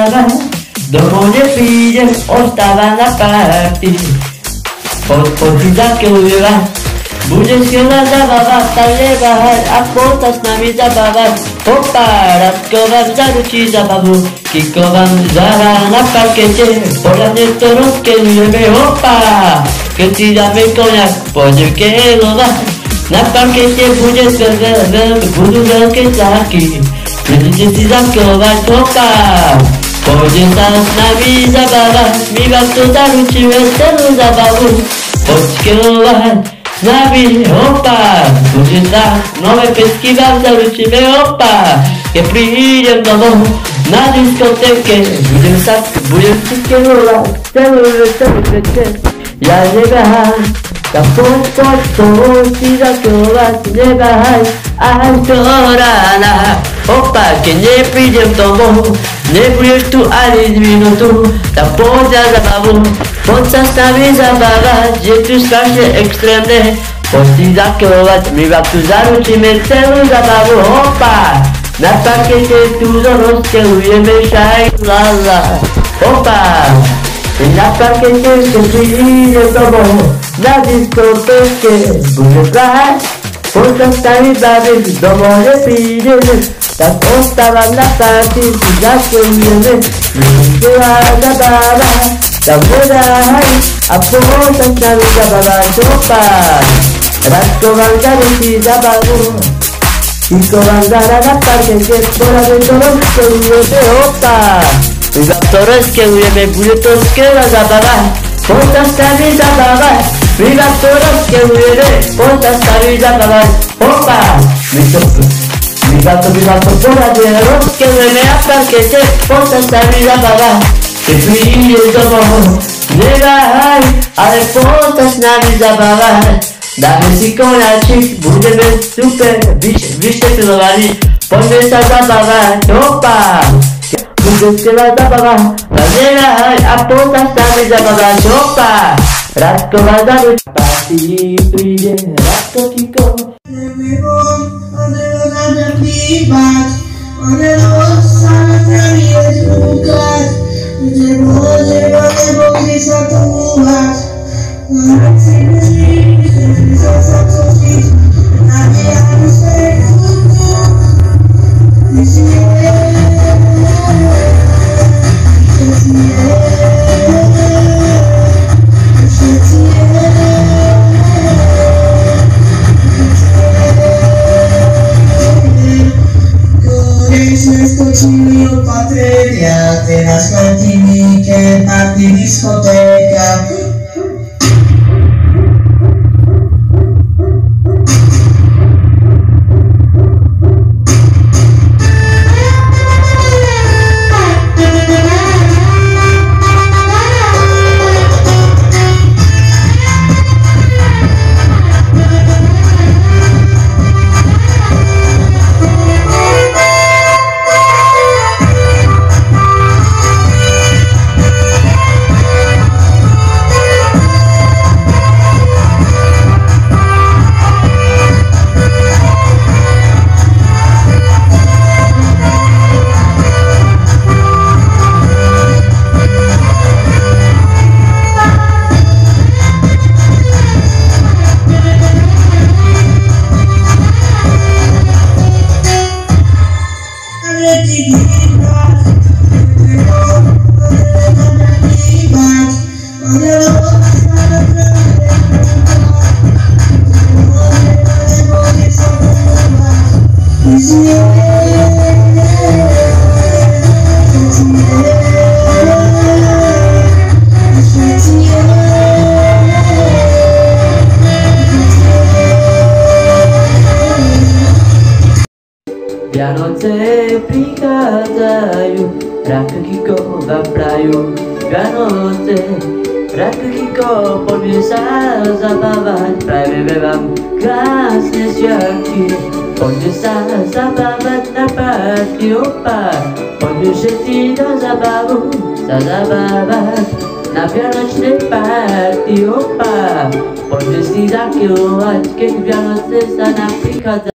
zabawa. Domov nie prídem, ostáva na party. Poď zakeľujevať, bude skvelá zabava, tak neváhaj a poď sa s nami zabávať. Hopa, Radko vám zaručí zabavu, Kiko vám zahrá na parkete, poradne to rozkeľujeme. Hopa, keď si dáme koniak, pôjdem keľovať. Na parkete bude budú veľké záky, prídete si zakeľovať. Hopa, poďte sa s nami zabávať, my vám to zaručíme celú zabavu. Poď keľovať s nami, hopa, bude sa, nové pesky vám zaručíme. Hopa, keď prídem domov na diskotéke, budem si keľovať celú večer. Ja neváham, tak poď si zakeľovať, neváhaj až do rána. Hopa, keď neprídem domov, nebudeš tu ani minútu, tak poď na zabavu, poď sa s nami zabávať, je tu strašne extrémne, poď si zakeľovať, my vám tu zaručíme celú zabavu. Hopa, na parkete tu rozkeľujeme šajlala. Hopa, na parkete keď prídem domov, na diskotéke bude plať, poď sa s nami baviť, domov neprídeme, tak ostávam na party, si zakeľujeme, skvelá zabáva, tak neváhaj a poď sa s nami zabávať. Hopa, Radko vám zaručí zabavu, Kiko vám zahrá na parkete, poradne to rozkeľujeme. Hopa, my vám to rozkeľujeme, bude to skvelá zabava, poď sa s nami zabávať, my vám to rozkeľujeme, poď sa s nami zabávať. Hopa, my vám to poradne rozkeľujeme na parkete, poď sa s nami zabávať. Keď prídeš domov, neváhaj, ale poď sa s nami zabávať. Dáme si koňačik, budeme super vyšteplovaní, poďme sa zabávať. Hopa, bude skvelá zabava, tak neváhaj a poď sa s nami zabávať. Hopa, Radko vás zaručí, party príde Radko Kiko. Skočili opatrenia, teraz chodí víkend, party, diskotéka. Vianoce prichádzajú, Radko Kiko vám prajú. Vianoce, Radko Kiko, poďme sa zabávať, prajeme vám krásne sviatky. Poďme sa zabávať na party. Hopa, poďme všetci do zabavu sa zabávať na vianočnej party. Hopa, poďme si zakeľovať, keď Vianoce sa nám prichádzajú.